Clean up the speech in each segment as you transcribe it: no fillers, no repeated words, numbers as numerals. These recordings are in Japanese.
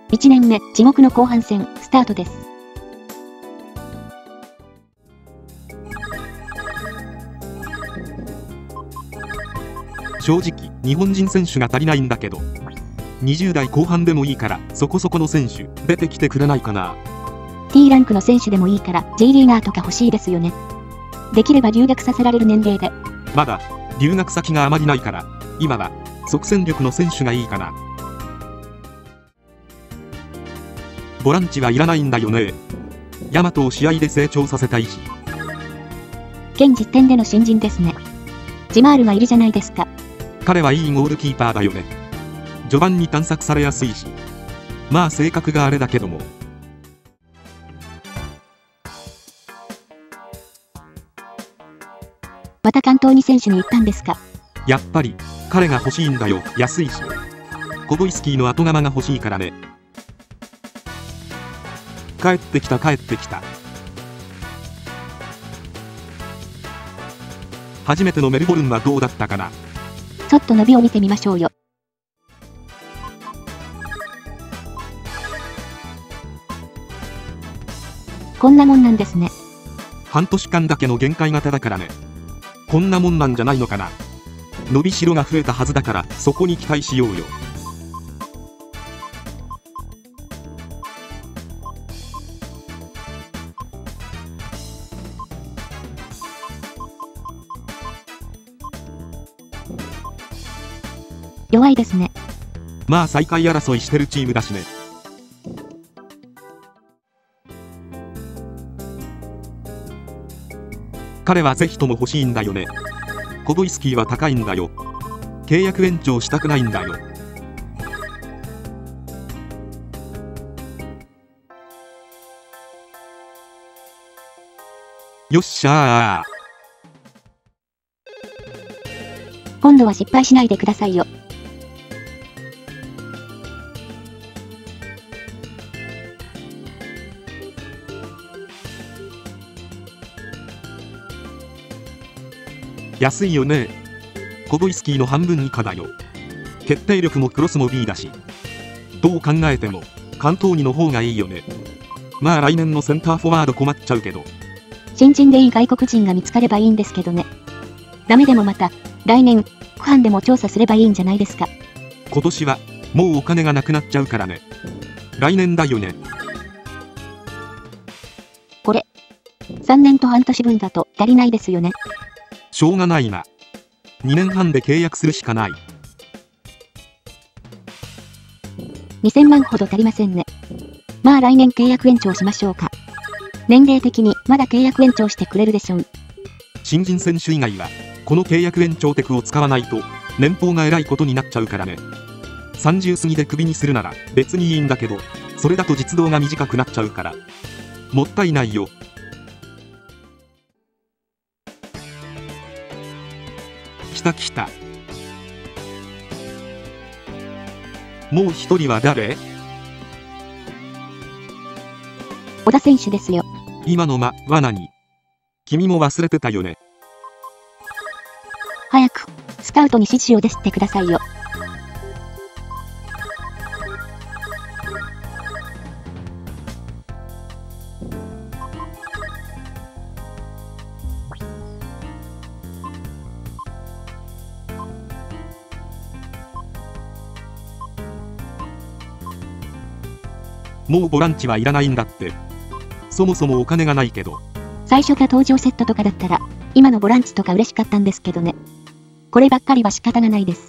1年目、地獄の後半戦、スタートです。 正直、日本人選手が足りないんだけど、20代後半でもいいからそこそこの選手出てきてくれないかな。 T ランクの選手でもいいから J リーガーとか欲しいですよね。できれば留学させられる年齢で。 まだ留学先があまりないから今は即戦力の選手がいいかな。ボランチはいらないんだよね。ヤマトを試合で成長させたいし。 現時点での新人ですね。ジマールがいるじゃないですか。 彼はいいゴールキーパーだよね。序盤に探索されやすいし、まあ性格があれだけども。 また関東に選手に行ったんですか。 やっぱり彼が欲しいんだよ。安いし。コボイスキーの後釜が欲しいからね。帰ってきた帰ってきた。初めてのメルボルンはどうだったかな。 ちょっと伸びを見てみましょうよ。こんなもんなんですね。 半年間だけの限界型だからね。こんなもんなんじゃないのかな。伸びしろが増えたはずだからそこに期待しようよ。 弱いですね。 まあ最下位争いしてるチームだしね。彼はぜひとも欲しいんだよね。コボイスキーは高いんだよ。契約延長したくないんだよ。よっしゃー。 今度は失敗しないでくださいよ。 安いよね。コボイスキーの半分以下だよ。決定力もクロスも B だし、どう考えても関東2の方がいいよね。まあ来年のセンターフォワード困っちゃうけど。 新人でいい外国人が見つかればいいんですけどね。ダメでもまた来年後半でも調査すればいいんじゃないですか。 今年はもうお金がなくなっちゃうからね。来年だよね。 これ3年と半年分だと足りないですよね。 しょうがないな。2年半で契約するしかない。 2000万ほど足りませんね。まあ来年契約延長しましょうか。年齢的にまだ契約延長してくれるでしょう。 新人選手以外はこの契約延長テクを使わないと年俸がえらいことになっちゃうからね。30過ぎでクビにするなら別にいいんだけど、それだと実動が短くなっちゃうからもったいないよ。来た来た。もう一人は誰？ 小田選手ですよ。 今の間は何？君も忘れてたよね。 早くスカウトに指示を出してくださいよ。 もうボランチはいらないんだって。そもそもお金がないけど。 最初が登場セットとかだったら今のボランチとか嬉しかったんですけどね。こればっかりは仕方がないです。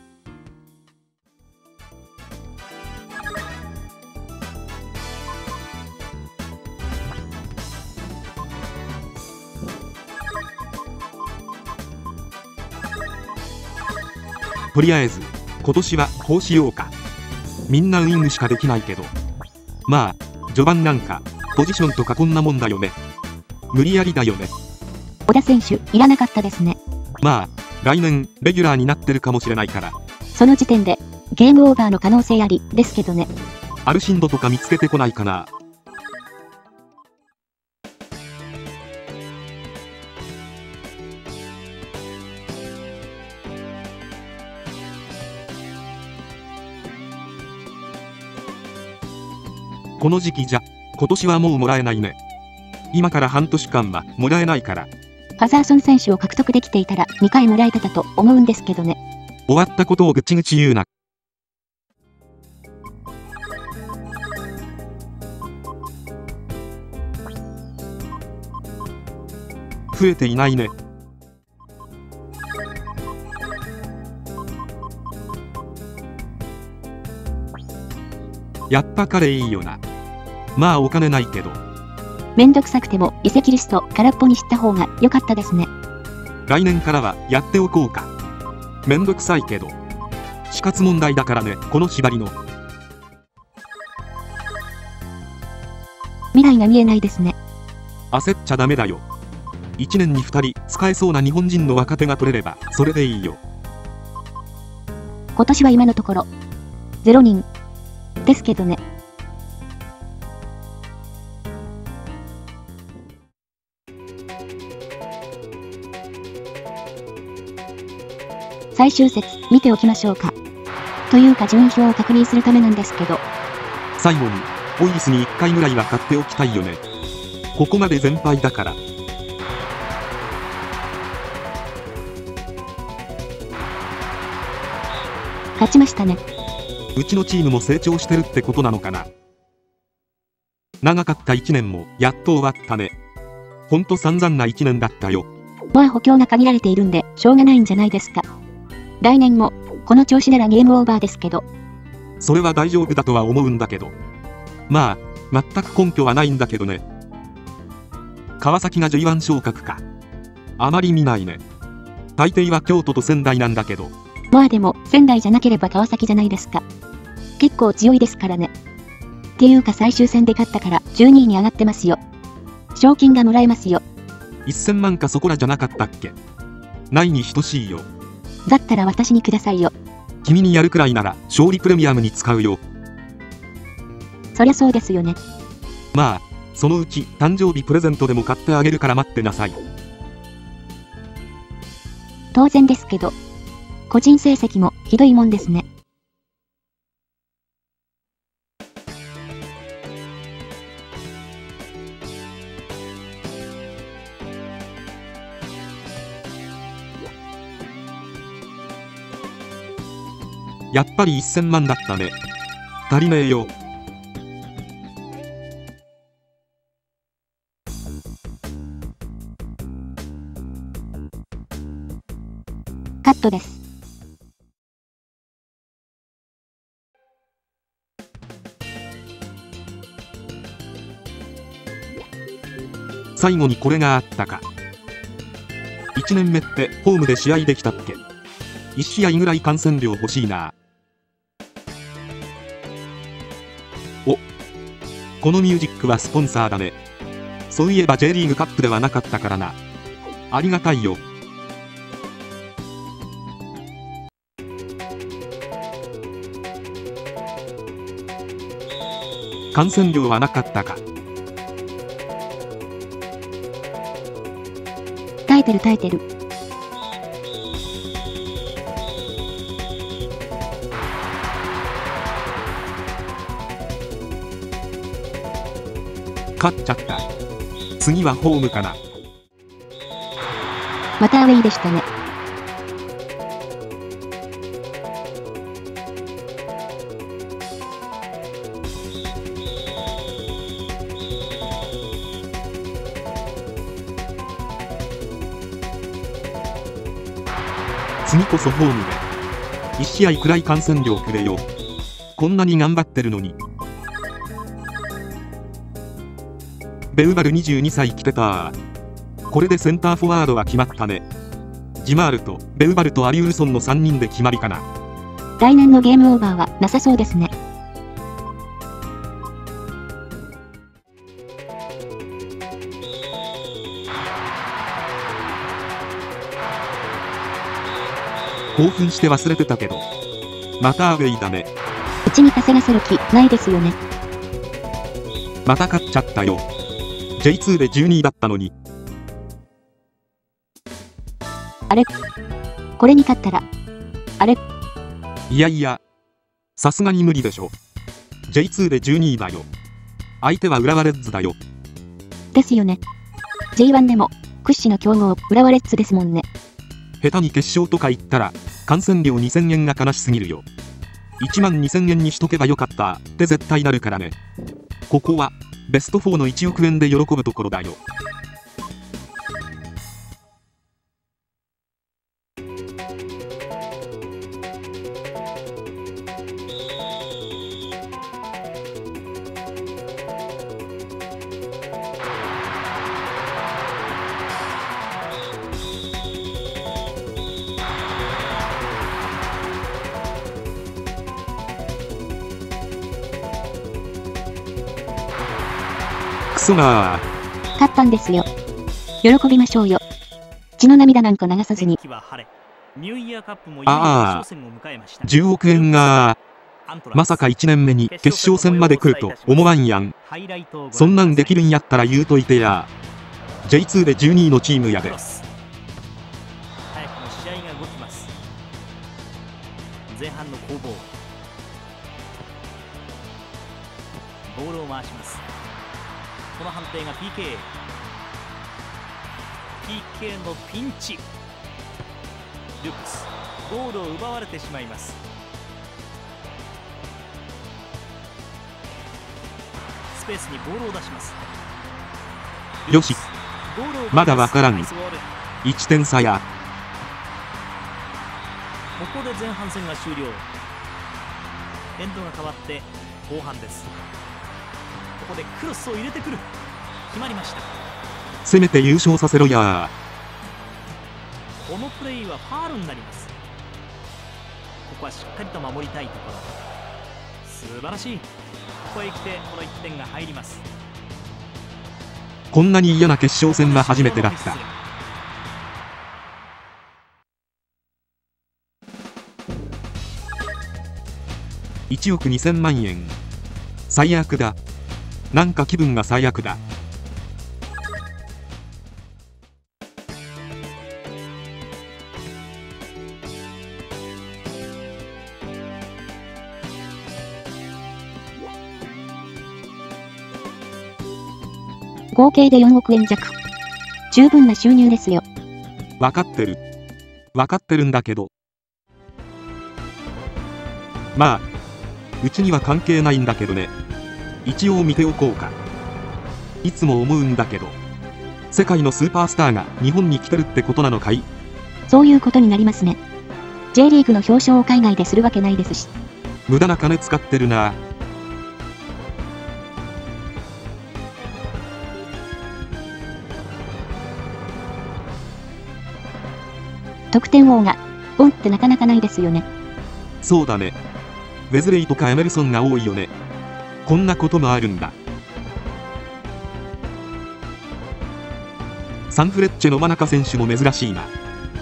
とりあえず今年はこうしようか。みんなウイングしかできないけど、まあ序盤なんかポジションとかこんなもんだよね。無理やりだよね。 小田選手いらなかったですね。 まあ来年レギュラーになってるかもしれないから。 その時点でゲームオーバーの可能性ありですけどね。 アルシンドとか見つけてこないかな。 この時期じゃ、今年はもうもらえないね。今から半年間はもらえないから。 パザーソン選手を獲得できていたら2回もらえてたと思うんですけどね。 終わったことをぐちぐち言うな。増えていないね。やっぱ彼いいよな。まあお金ないけど。 めんどくさくても移籍リスト空っぽにした方が良かったですね。 来年からはやっておこうか。めんどくさいけど。死活問題だからね、この縛りの。 未来が見えないですね。 焦っちゃダメだよ。1年に2人使えそうな日本人の若手が取れればそれでいいよ。 今年は今のところ0人ですけどね。最終節見ておきましょうか。というか順位表を確認するためなんですけど、 最後にオイリスに1回ぐらいは買っておきたいよね。ここまで全敗だから。 勝ちましたね。 うちのチームも成長してるってことなのかな。長かった1年もやっと終わったね。ほんと散々な1年だったよ。 まあ補強が限られているんでしょうがないんじゃないですか。来年もこの調子ならゲームオーバーですけど。 それは大丈夫だとは思うんだけど。まあ全く根拠はないんだけどね。川崎が J1 昇格か。あまり見ないね。大抵は京都と仙台なんだけど。 まあでも仙台じゃなければ川崎じゃないですか。結構強いですからね。っていうか最終戦で勝ったから12位に上がってますよ。賞金がもらえますよ。 1000万かそこらじゃなかったっけ。ないに等しいよ。 だったら私にくださいよ。 君にやるくらいなら勝利プレミアムに使うよ。 そりゃそうですよね。 まあそのうち誕生日プレゼントでも買ってあげるから待ってなさい。 当然ですけど、個人成績もひどいもんですね。 やっぱり1000万だったね。足りねえよ。 カットです。 最後にこれがあったか。1年目ってホームで試合できたっけ。1試合ぐらい観戦料欲しいな。お、このミュージックはスポンサーだね。そういえば J リーグカップではなかったからな。ありがたいよ。観戦料はなかったか。 耐えてる耐えてる。 勝っちゃった。次はホームかな。 またアウェイでしたね。 次こそホームで1試合くらい観戦料くれよ。こんなに頑張ってるのに。ベウバル22歳来てた。これでセンターフォワードは決まったね。ジマールとベウバルとアリウルソンの3人で決まりかな。 来年のゲームオーバーはなさそうですね。 興奮して忘れてたけど、またアウェイだね。 うちに稼がせる気ないですよね。 また勝っちゃったよ。J2 で12位だったのに。 あれ、これに勝ったら、あれ、 いやいや、さすがに無理でしょ。J2 で12位だよ。 相手は浦和レッズだよ。 ですよね。J1 でも屈指の強豪浦和レッズですもんね。 下手に決勝とか言ったら観戦料2000円が悲しすぎるよ。1万2000円にしとけばよかったって絶対なるからね。ここはベスト4の1億円で喜ぶところだよ。クソなー。 勝ったんですよ。喜びましょうよ。血の涙なんか流さずに。 ああ、10億円がまさか1年目に決勝戦まで来ると思わんやん。そんなんできるんやったら言うといてや。J2 で12位のチームやで。 早くも試合が動きます。前半の攻防、ボールを回します。この判定が PK のピンチ。ルックスゴールを奪われてしまいます。スペースにボールを出します。 よし、まだわからん。1点差や。 ここで前半戦が終了。エンドが変わって後半です。ここでクロスを入れてくる。決まりました。 せめて優勝させろやこのプレーはファールになります。ここはしっかりと守りたいところ。素晴らしい。ここへ来てこの1点が入ります。 こんなに嫌な決勝戦は初めてだった。1億2000万円。最悪だ。なんか気分が最悪だ。 合計で4億円弱。十分な収入ですよ。 わかってる。わかってるんだけど。まあ、うちには関係ないんだけどね。一応見ておこうか。いつも思うんだけど、世界のスーパースターが日本に来てるってことなのかい？ そういうことになりますね。J リーグの表彰を海外でするわけないですし。 無駄な金使ってるな。 得点王がボンってなかなかないですよね。 そうだね。ウェズレイとかエメルソンが多いよね。こんなこともあるんだ。サンフレッチェの真中選手も珍しいな。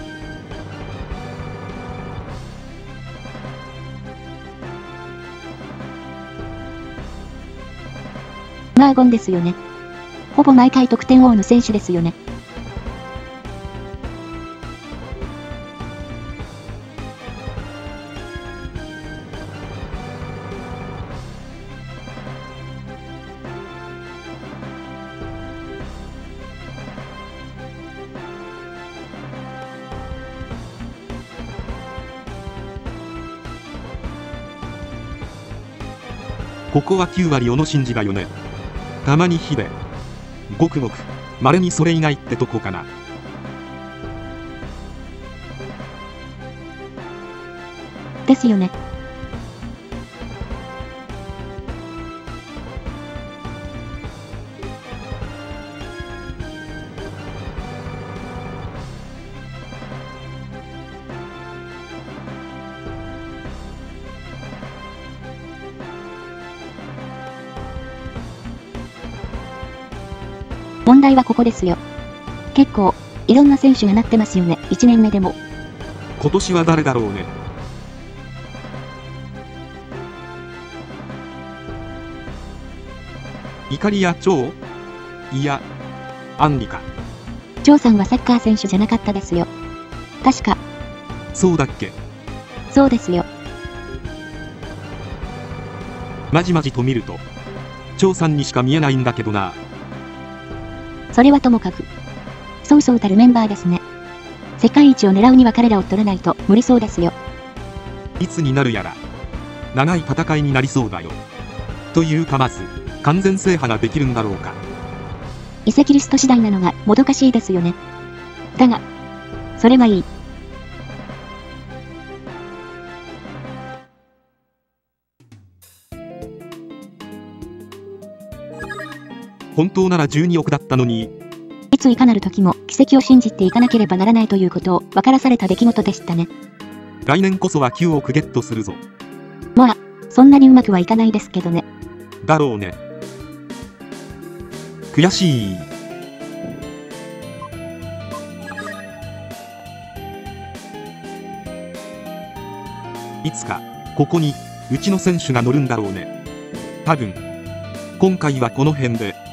マーゴンですよね。ほぼ毎回得点王の選手ですよね。 ここは9割小野伸二だよね。たまにヒデ。ごくごく稀にそれ以外ってとこかな。 ですよね。問題はここですよ。結構いろんな選手がなってますよね。1年目でも。 今年は誰だろうね。イカリア超？いや、アンリか。 張さんはサッカー選手じゃなかったですよ。確か。 そうだっけ？ そうですよ。 まじまじと見ると張さんにしか見えないんだけどな。 それはともかく。そうそうたるメンバーですね。世界一を狙うには彼らを取らないと無理そうですよ。 いつになるやら長い戦いになりそうだよ。というかまず完全制覇ができるんだろうか。 移籍リスト次第なのがもどかしいですよね。だが、それがいい。 本当なら12億だったのに。 いついかなる時も奇跡を信じていかなければならないということを分からされた出来事でしたね。 来年こそは9億ゲットするぞ。 まあ、そんなにうまくはいかないですけどね。 だろうね。悔しい。いつかここにうちの選手が乗るんだろうね。多分今回はこの辺で。